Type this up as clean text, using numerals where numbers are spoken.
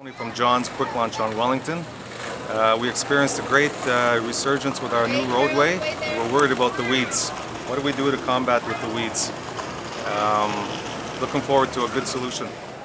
From John's Quick Launch on Wellington. We experienced a great resurgence with our new roadway. We're worried about the weeds. What do we do to combat with the weeds? Looking forward to a good solution.